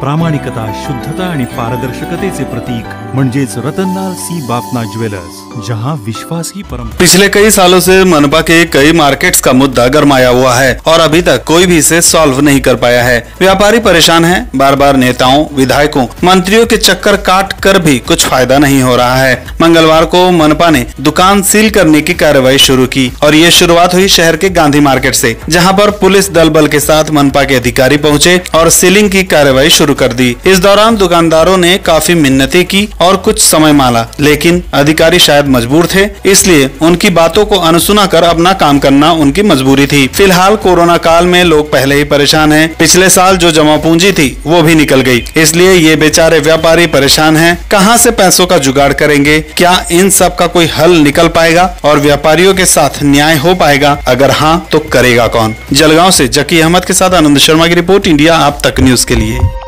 प्रामाणिकता, शुद्धता आणि पारदर्शकतेचे प्रतीक म्हणजेच रतनलाल सी बाफना ज्वेलर्स, जहां विश्वास ही परम। पिछले कई सालों से मनपा के कई मार्केट्स का मुद्दा गरमाया हुआ है और अभी तक कोई भी इसे सॉल्व नहीं कर पाया है। व्यापारी परेशान हैं, बार बार नेताओं, विधायकों, मंत्रियों के चक्कर काट कर भी कुछ फायदा नहीं हो रहा है। मंगलवार को मनपा ने दुकान सील करने की कार्रवाई शुरू की और ये शुरुआत हुई शहर के गांधी मार्केट से, जहां पर पुलिस दल बल के साथ मनपा के अधिकारी पहुंचे और सीलिंग की कार्रवाई शुरू कर दी। इस दौरान दुकानदारों ने काफी मिन्नतें की और कुछ समय मांगा, लेकिन अधिकारी शायद मजबूर थे, इसलिए उनकी बातों को अनसुना कर अपना काम करना उनकी मजबूरी थी। फिलहाल कोरोना काल में लोग पहले ही परेशान हैं। पिछले साल जो जमा पूंजी थी वो भी निकल गई, इसलिए ये बेचारे व्यापारी परेशान हैं। कहां से पैसों का जुगाड़ करेंगे? क्या इन सब का कोई हल निकल पाएगा और व्यापारियों के साथ न्याय हो पाएगा? अगर हाँ तो करेगा कौन? जलगांव से जकी अहमद के साथ आनंद शर्मा की रिपोर्ट, इंडिया आप तक न्यूज के लिए।